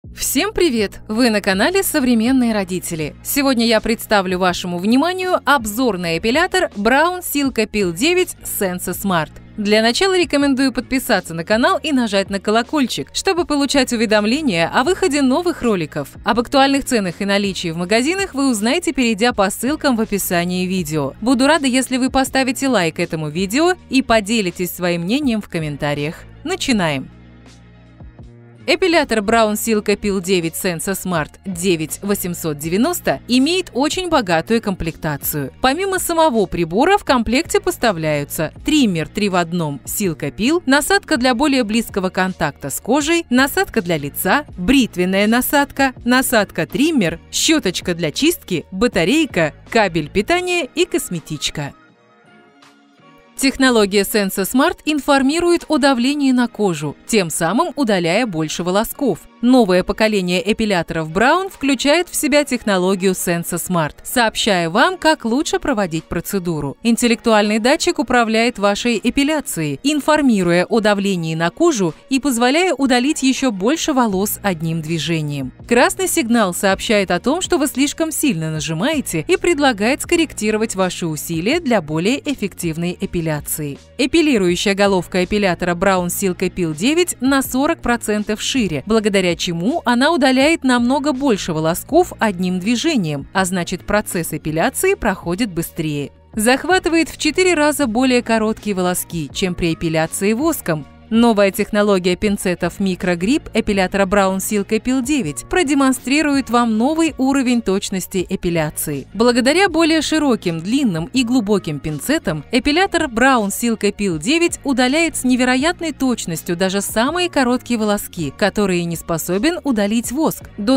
Всем привет! Вы на канале «Современные родители». Сегодня я представлю вашему вниманию обзор на эпилятор Braun Silca Pil 9 Senza Smart. Для начала рекомендую подписаться на канал и нажать на колокольчик, чтобы получать уведомления о выходе новых роликов. Об актуальных ценах и наличии в магазинах вы узнаете, перейдя по ссылкам в описании видео. Буду рада, если вы поставите лайк этому видео и поделитесь своим мнением в комментариях. Начинаем! Эпилятор Braun Silca Pil 9 Senza Smart 9890 имеет очень богатую комплектацию. Помимо самого прибора в комплекте поставляются триммер 3 в 1 Silca Pil, насадка для более близкого контакта с кожей, насадка для лица, бритвенная насадка, насадка-триммер, щеточка для чистки, батарейка, кабель питания и косметичка. Технология Senza Smart информирует о давлении на кожу, тем самым удаляя больше волосков. Новое поколение эпиляторов Braun включает в себя технологию Senza Smart, сообщая вам, как лучше проводить процедуру. Интеллектуальный датчик управляет вашей эпиляцией, информируя о давлении на кожу и позволяя удалить еще больше волос одним движением. Красный сигнал сообщает о том, что вы слишком сильно нажимаете, и предлагает скорректировать ваши усилия для более эффективной эпиляции. Эпилирующая головка эпилятора Braun Silca Pil 9 на 40% шире, благодаря чему она удаляет намного больше волосков одним движением, а значит, процесс эпиляции проходит быстрее. Захватывает в 4 раза более короткие волоски, чем при эпиляции воском. Новая технология пинцетов Micro-Grip эпилятора Braun Silca Pil 9 продемонстрирует вам новый уровень точности эпиляции. Благодаря более широким, длинным и глубоким пинцетам, эпилятор Braun Silca Pil 9 удаляет с невероятной точностью даже самые короткие волоски, которые не способен удалить воск, до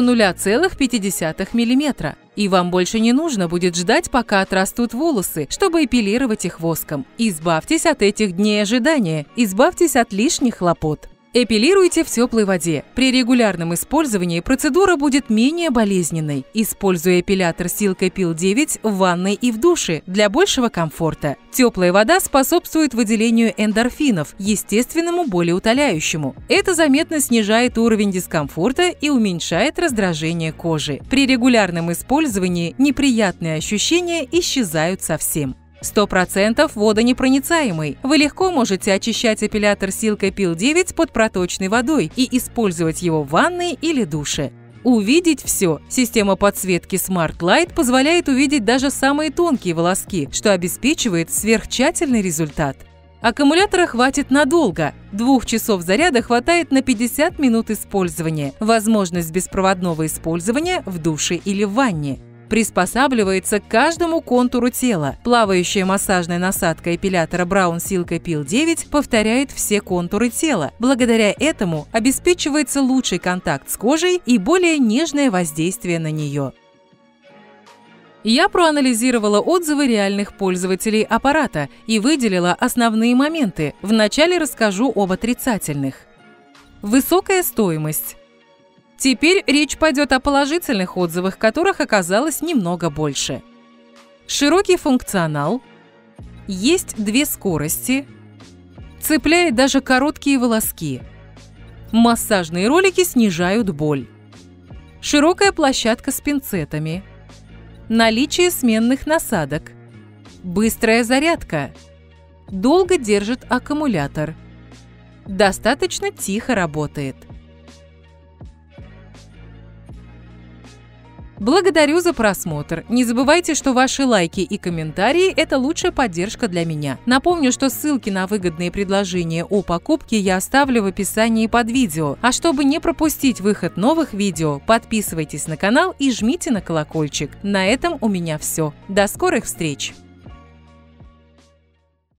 0,5 мм. И вам больше не нужно будет ждать, пока отрастут волосы, чтобы эпилировать их воском. Избавьтесь от этих дней ожидания, избавьтесь от лишних хлопот. Эпилируйте в теплой воде. При регулярном использовании процедура будет менее болезненной. Используя эпилятор Silca Pil 9 в ванной и в душе для большего комфорта. Теплая вода способствует выделению эндорфинов, естественному болеутоляющему. Это заметно снижает уровень дискомфорта и уменьшает раздражение кожи. При регулярном использовании неприятные ощущения исчезают совсем. 100% водонепроницаемый. Вы легко можете очищать эпилятор Silca Pil 9 под проточной водой и использовать его в ванной или душе. Увидеть все. Система подсветки Smart Light позволяет увидеть даже самые тонкие волоски, что обеспечивает сверхтщательный результат. Аккумулятора хватит надолго. 2 часов заряда хватает на 50 минут использования. Возможность беспроводного использования в душе или в ванне. Приспосабливается к каждому контуру тела. Плавающая массажная насадка эпилятора Braun Silca Pil 9 повторяет все контуры тела. Благодаря этому обеспечивается лучший контакт с кожей и более нежное воздействие на нее. Я проанализировала отзывы реальных пользователей аппарата и выделила основные моменты. Вначале расскажу об отрицательных. Высокая стоимость. Теперь речь пойдет о положительных отзывах, которых оказалось немного больше. Широкий функционал. Есть 2 скорости. Цепляет даже короткие волоски. Массажные ролики снижают боль. Широкая площадка с пинцетами. Наличие сменных насадок. Быстрая зарядка. Долго держит аккумулятор. Достаточно тихо работает. Благодарю за просмотр. Не забывайте, что ваши лайки и комментарии – это лучшая поддержка для меня. Напомню, что ссылки на выгодные предложения о покупке я оставлю в описании под видео. А чтобы не пропустить выход новых видео, подписывайтесь на канал и жмите на колокольчик. На этом у меня все. До скорых встреч!